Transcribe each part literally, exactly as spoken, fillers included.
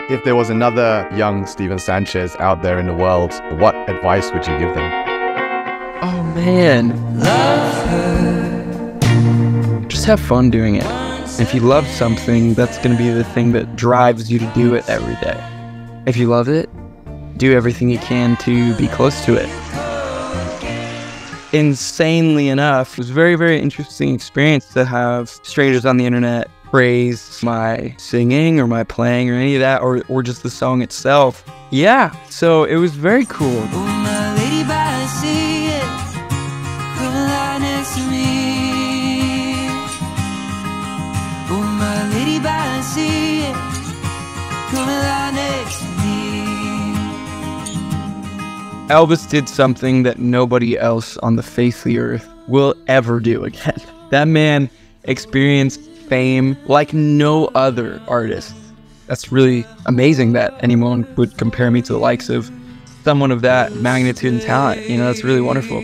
If there was another young Steven Sanchez out there in the world, what advice would you give them? Oh man. Love her. Just have fun doing it. If you love something, that's going to be the thing that drives you to do it every day. If you love it, do everything you can to be close to it. Insanely enough, it was a very, very interesting experience to have strangers on the internet praise my singing or my playing or any of that, or, or just the song itself. Yeah, so it was very cool. Oh, my lady by the sea, come lie next to me. Oh, my lady by the sea, come lie next to me. Elvis did something that nobody else on the face of the earth will ever do again. That man experienced fame like no other artist. That's really amazing that anyone would compare me to the likes of someone of that magnitude and talent. You know, that's really wonderful.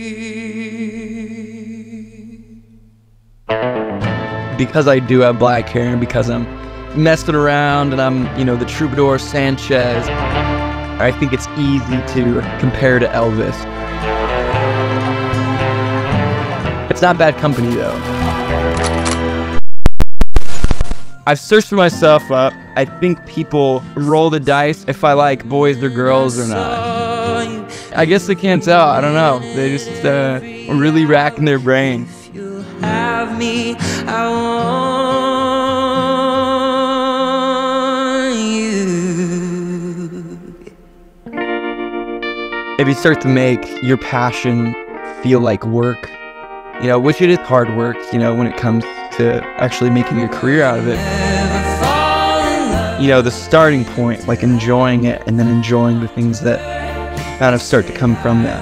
Because I do have black hair and because I'm messing around and I'm, you know, the troubadour Sanchez, I think it's easy to compare to Elvis. It's not bad company though. I've searched for myself up. I think people roll the dice if I like boys or girls or not. I guess they can't tell. I don't know. They just uh, are really racking their brain. If you have me, I want you. If you start to make your passion feel like work, you know, which it is hard work, you know, when it comes to actually making a career out of it. You know, the starting point, like enjoying it and then enjoying the things that kind of start to come from that.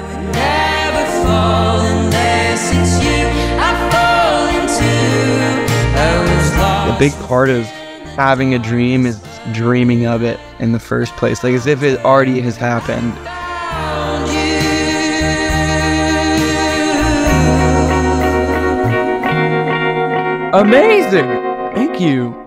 A big part of having a dream is dreaming of it in the first place, like as if it already has happened. Amazing! Thank you.